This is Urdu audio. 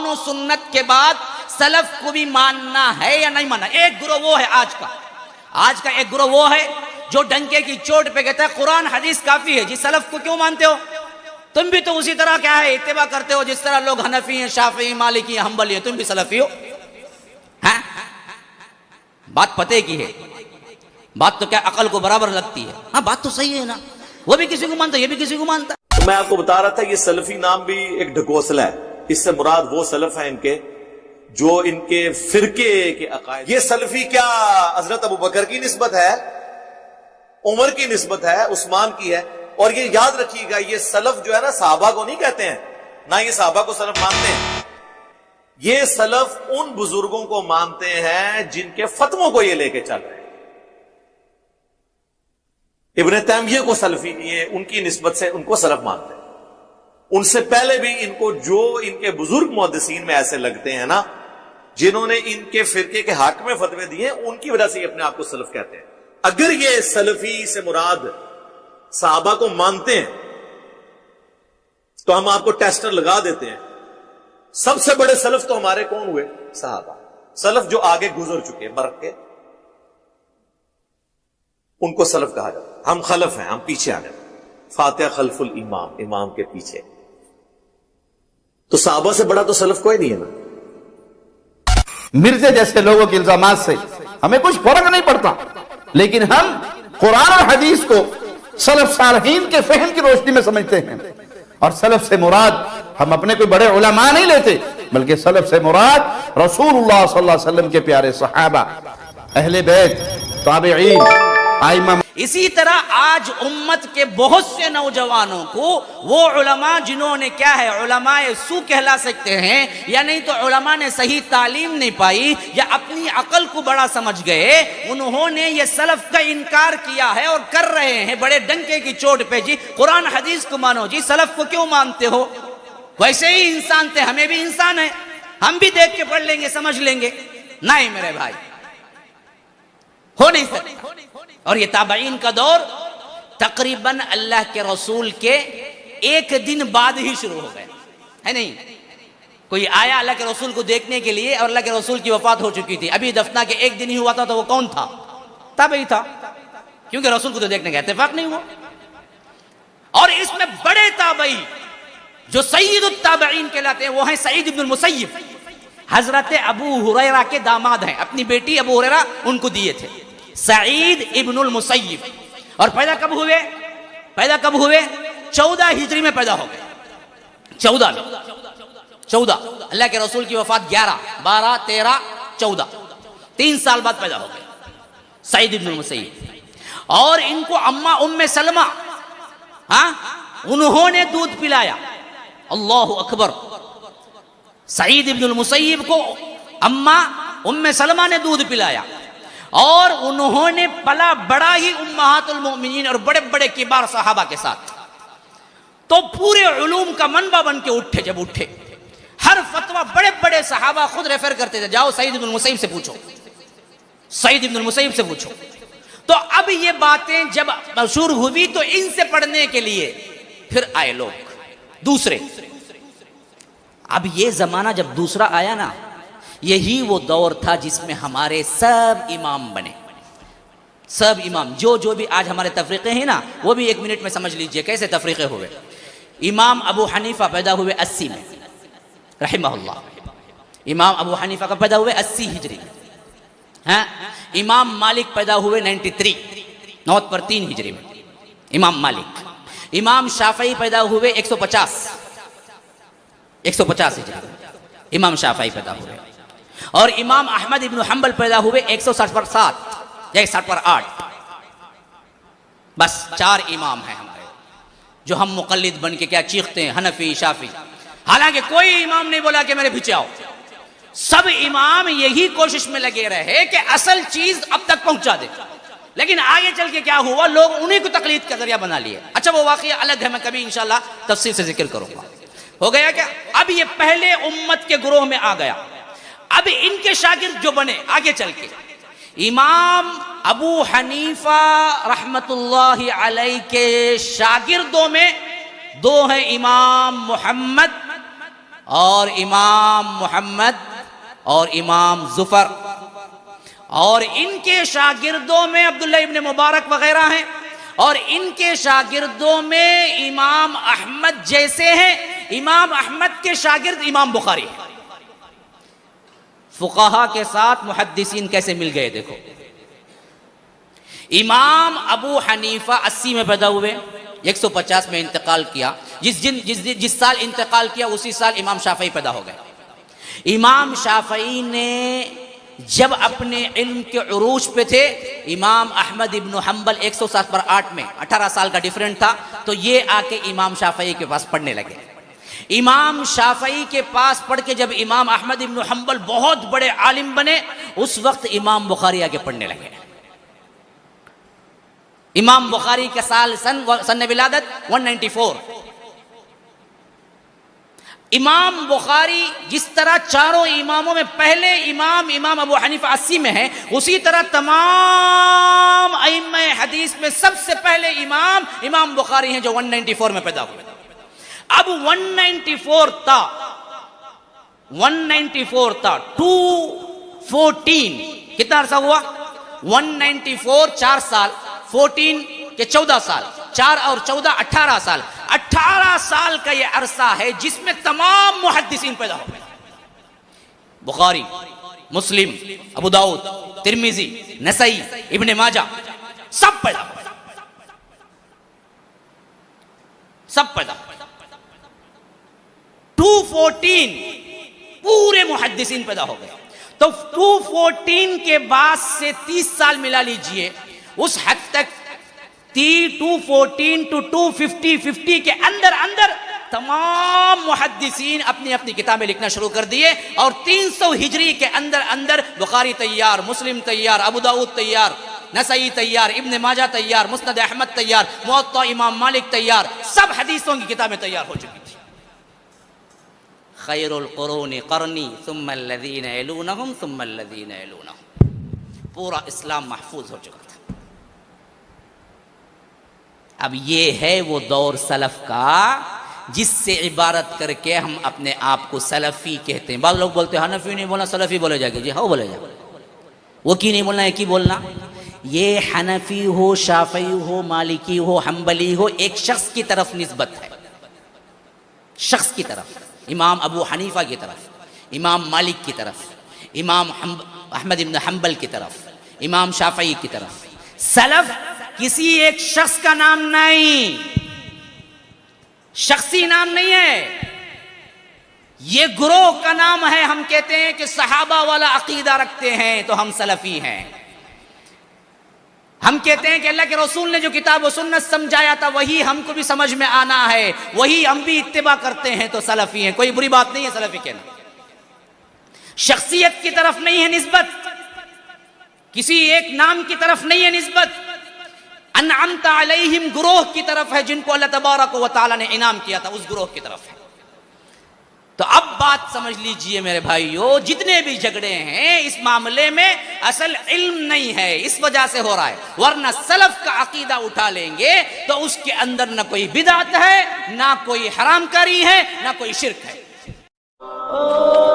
و سنت کے بعد سلف کو بھی ماننا ہے یا نہیں ماننا؟ ایک گروہ وہ ہے آج کا ایک گروہ وہ ہے جو ڈنکے کی چوٹ پہ کہتا ہے قرآن حدیث کافی ہے جی، سلف کو کیوں مانتے ہو؟ تم بھی تو اسی طرح کیا ہے اتباع کرتے ہو جس طرح لوگ حنفی ہیں، شافعی، مالکی ہیں، حنبلی ہیں، تم بھی سلفی ہو۔ ہاں بات پتے کی ہے، بات تو کیا عقل کو برابر لگتی ہے؟ ہاں بات تو صحیح ہے نا، وہ بھی کسی کو مانتا ہے، یہ بھی کسی کو مانتا ہے۔ تو میں آپ کو بتا رہا تھا یہ سلفی نام بھی ایک ڈھکوسلا ہے، اس سے مراد وہ سلف ہیں ان کے جو ان کے فرقے کے عقائد۔ یہ سلفی کیا حضرت ابو بکر کی نسبت ہے، عمر کی نسبت ہے، عثمان کی ہے؟ اور یہ یاد رکھیے گا یہ سلف جو ہے نا صحابہ کو نہیں کہتے ہیں، نہ یہ صحابہ کو سلف مانتے ہیں، یہ سلف ان بزرگوں کو مانتے ہیں جن کے فتووں کو یہ لے کے چل رہے ہیں۔ ابن تیمیہ کو سلفی یہ ان کی نسبت سے ان کو سلف مانتے ہیں، ان سے پہلے بھی ان کو جو ان کے بزرگ محدثین میں ایسے لگتے ہیں نا جنہوں نے ان کے فرقے کے حق میں فتوے دیے ان کی وجہ سے یہ اپنے آپ کو سلف کہتے ہیں۔ اگر یہ سلفی سے مراد صحابہ کو مانتے ہیں تو ہم آپ کو ٹیسٹر لگا دیتے ہیں، سب سے بڑے سلف تو ہمارے کون ہوئے؟ صحابہ، سلف جو آگے گزر چکے مر کے، ان کو سلف کہا جاتا ہے۔ ہم خلف ہیں، ہم پیچھے آ گئے، فاتحہ خلف الامام، امام کے پیچھے، تو صحابہ سے بڑا تو سلف کوئی نہیں ہے نا۔ مرزے جیسے لوگوں کے الزامات سے ہمیں کچھ فرق نہیں پڑتا، لیکن ہم قرآن اور حدیث کو سلف صالحین کے فہم کی روشنی میں سمجھتے ہیں، اور سلف سے مراد ہم اپنے کوئی بڑے علماء نہیں لیتے، بلکہ سلف سے مراد رسول اللہ صلی اللہ علیہ وسلم کے پیارے صحابہ، اہل بیت، تابعین، ائمہ۔ اسی طرح آج امت کے بہت سے نوجوانوں کو وہ علماء جنہوں نے کیا ہے علماء سو کہلا سکتے ہیں، یا نہیں تو علماء نے صحیح تعلیم نہیں پائی یا اپنی عقل کو بڑا سمجھ گئے، انہوں نے یہ سلف کا انکار کیا ہے اور کر رہے ہیں بڑے ڈنکے کی چوٹ پہ، جی قرآن حدیث کو مانو، جی سلف کو کیوں مانتے ہو؟ ویسے ہی انسان تھے، ہمیں بھی انسان ہے، ہم بھی دیکھ کے پڑھ لیں گے، سمجھ لیں گے۔ نہیں میرے بھائی، ہو نہیں سکتا۔ اور یہ تابعین کا دور تقریباً اللہ کے رسول کے ایک دن بعد ہی شروع ہو گئے، ہے نہیں؟ کوئی آیا اللہ کے رسول کو دیکھنے کے لیے اور اللہ کے رسول کی وفات ہو چکی تھی، ابھی دفنا کے ایک دن ہی ہوا تھا، تو وہ کون تھا؟ تابعی تھا، کیونکہ رسول کو تو دیکھنے کا اتفاق نہیں ہوا۔ اور اس میں بڑے تابعی جو سید التابعین کہلاتے ہیں وہ ہیں سعید ابن المسیب، حضرت ابو ہریرہ کے داماد ہیں، اپنی بیٹی ابو ہریرہ ان کو دیے تھے، سعید ابن المسیب۔ اور پیدا کب ہوئے؟ 14 ہجری میں پیدا ہو گئے، 14 اللہ کے رسول کی وفات 11، 12، 13، 14، 3 سال بعد پیدا ہو گئے سعید ابن المسیب۔ اور ان کو اماں ام سلمہ انہوں نے دودھ پلایا، اللہ اکبر، سعید ابن المسیب کو اماں ام سلمہ نے دودھ پلایا، اور انہوں نے پلا بڑا ہی امہات المؤمنین اور بڑے بڑے کبار صحابہ کے ساتھ، تو پورے علوم کا منبع بن کے اٹھے۔ جب اٹھے ہر فتویٰ بڑے بڑے صحابہ خود ریفر کرتے تھے، جاؤ سعید ابن المسیب سے پوچھو، سعید ابن المسیب سے پوچھو۔ تو اب یہ باتیں جب مشہور ہوئی تو ان سے پڑھنے کے لیے پھر آئے لوگ دوسرے۔ اب یہ زمانہ جب دوسرا آیا نا، یہی وہ دور تھا جس میں ہمارے سب امام بنے، سب امام جو بھی آج ہمارے تفریقے ہیں نا، وہ بھی 1 منٹ میں سمجھ لیجئے کیسے تفریقے ہوئے۔ امام ابو حنیفہ پیدا ہوئے 80 میں رحمہ اللہ، امام ابو حنیفہ کا پیدا ہوئے 80 ہجری۔ امام مالک پیدا ہوئے 93 9 پر 3 ہجری میں، امام مالک۔ امام شافعی پیدا ہوئے 150 ہجری میں، امام شافعی پیدا ہوئے۔ اور امام احمد ابن حنبل پیدا ہوئے 160 پر 7 یا 160 پر 8۔ بس 4 امام ہیں ہمارے جو ہم مقلد بن کے کیا چیختے ہیں، حنفی، شافعی، حالانکہ کوئی امام نہیں بولا کہ میرے پیچھے آؤ، سب امام یہی کوشش میں لگے رہے کہ اصل چیز اب تک پہنچا دے، لیکن آگے چل کے کیا ہوا، لوگ انہیں کو تقلید کا ذریعہ بنا لیے۔ اچھا وہ واقعہ الگ ہے، میں کبھی انشاءاللہ تفصیل سے ذکر کروں گا۔ ہو گیا کیا؟ اب یہ پہلے امت کے گروہ میں آ گیا، اب ان کے شاگرد جو بنے آگے چل کے، امام ابو حنیفہ رحمت اللہ علیہ کے شاگردوں میں 2 ہیں، امام محمد اور امام محمد اور امام ظفر، اور ان کے شاگردوں میں عبداللہ ابن مبارک وغیرہ ہیں، اور ان کے شاگردوں میں امام احمد جیسے ہیں۔ امام احمد کے شاگرد امام بخاری ہیں۔ فقہا کے ساتھ محدثین کیسے مل گئے دیکھو۔ امام ابو حنیفہ 80 میں پیدا ہوئے، 150 میں انتقال کیا۔ جس سال انتقال کیا اسی سال امام شافعی پیدا ہو گئے۔ امام شافعی نے جب اپنے علم کے عروج پہ تھے، امام احمد ابن حنبل 107 پر 8 میں 18 سال کا ڈیفرنٹ تھا، تو یہ آ کے امام شافعی کے پاس پڑھنے لگے۔ امام شافعی کے پاس پڑھ کے جب امام احمد ابن حنبل بہت بڑے عالم بنے، اس وقت امام بخاری آگے پڑھنے لگے۔ امام بخاری کا سن ولادت 194۔ امام بخاری جس طرح چاروں اماموں میں پہلے امام ابو حنیفہ 80 میں ہے، اسی طرح تمام ائمہ حدیث میں سب سے پہلے امام بخاری ہیں جو 194 میں پیدا ہوئے۔ اب 194 تا 214 کتنا عرصہ ہوا؟ 194 4 سال، 14 کے 14 سال، 4 اور 14 18 سال۔ 18 سال کا یہ عرصہ ہے جس میں تمام محدثین پیدا ہو گئے۔ بخاری، مسلم، ابو داؤد، ترمذی، نسائی، ابن ماجہ، سب پیدا ہو گئے، سب پیدا ہو گئے۔ 214 پورے محدثین پیدا ہو گئے۔ تو 214 کے بعد سے 30 سال ملا لیجئے، اس حد تک 214 to 250 کے اندر تمام محدثین اپنی اپنی کتابیں لکھنا شروع کر دیے، اور 300 ہجری کے اندر بخاری تیار، مسلم تیار، ابو داؤد تیار، نسائی تیار، ابن ماجہ تیار، مسند احمد تیار، موطا امام مالک تیار، سب حدیثوں کی کتابیں تیار ہو چکی تھی۔ خیر القرون قرنی ثم الذین یلونہم ثم الذین یلونہم، پورا اسلام محفوظ ہو چکا تھا۔ اب یہ ہے وہ دور سلف کا جس سے عبارت کر کے ہم اپنے آپ کو سلفی کہتے ہیں۔ بعض لوگ بولتے ہیں حنفی نہیں بولنا سلفی بولے جائے گا، جی ہاں بولے جائے گا۔ وہ کی نہیں بولنا ہے، کی بولنا؟ یہ حنفی ہو، شافعی ہو، مالکی ہو، حنبلی ہو، ایک شخص کی طرف نسبت ہے، شخص کی طرف، امام ابو حنیفہ کی طرف، امام مالک کی طرف، امام احمد بن حنبل کی طرف، امام شافعی کی طرف۔ سلف کسی ایک شخص کا نام نہیں، شخصی نام نہیں ہے، یہ گروہ کا نام ہے۔ ہم کہتے ہیں کہ صحابہ والا عقیدہ رکھتے ہیں تو ہم سلفی ہیں۔ ہم کہتے ہیں کہ اللہ کے رسول نے جو کتاب و سنت سمجھایا تھا وہی ہم کو بھی سمجھ میں آنا ہے، وہی ہم بھی اتباع کرتے ہیں تو سلفی ہیں۔ کوئی بری بات نہیں ہے سلفی کہنا۔ شخصیت کی طرف نہیں ہے نسبت، کسی ایک نام کی طرف نہیں ہے نسبت، انعمت علیہم گروہ کی طرف ہے جن کو اللہ تبارک و تعالی نے انعام کیا تھا، اس گروہ کی طرف ہے۔ تو اب بات سمجھ لیجئے میرے بھائیو، جتنے بھی جھگڑے ہیں اس معاملے میں اصل علم نہیں ہے، اس وجہ سے ہو رہا ہے، ورنہ سلف کا عقیدہ اٹھا لیں گے تو اس کے اندر نہ کوئی بدعت ہے، نہ کوئی حرام کاری ہے، نہ کوئی شرک ہے۔